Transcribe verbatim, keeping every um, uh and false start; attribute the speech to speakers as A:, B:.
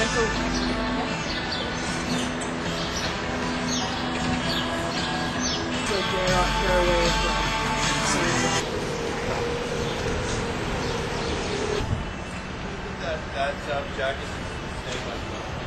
A: cancel. So they're, they're away from
B: That, that uh, jacket stay like that.